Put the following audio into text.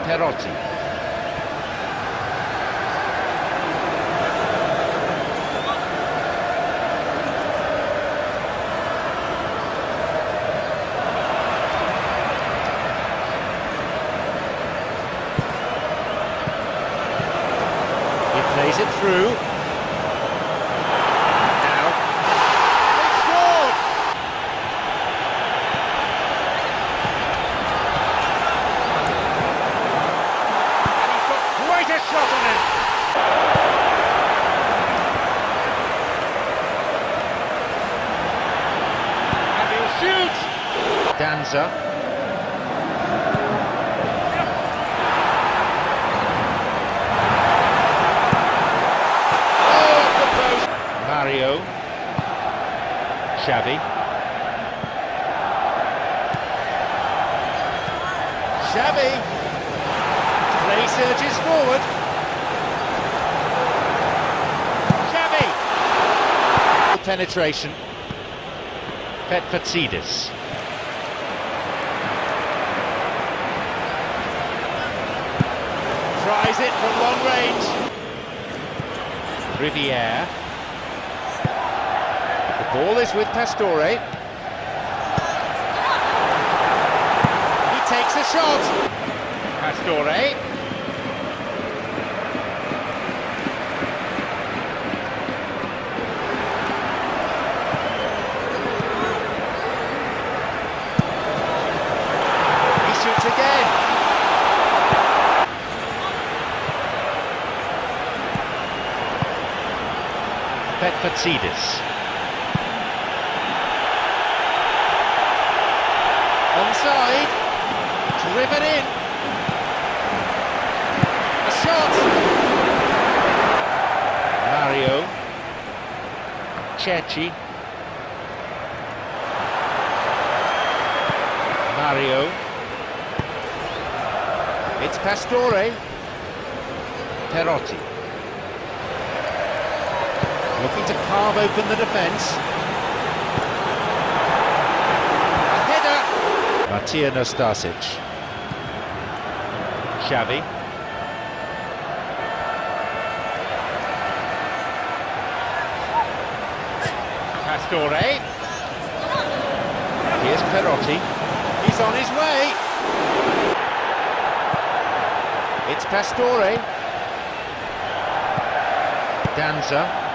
Perotti. He plays it through. Now, they scored! And he's got quite a shot on him. And he'll shoot! Danza. Mario, Xavi, play surges forward, Xavi, penetration, Petfatsidis, tries it from long range, Riviere. Ball is with Pastore. He takes a shot. Pastore. He shoots again. Petfatsidis. Onside, driven in, a shot, Mario, Cecchi, Mario, it's Pastore, Perotti, looking to carve open the defence. Matija Nastasic, Xavi, Pastore, here's Perotti, he's on his way, it's Pastore, Danza.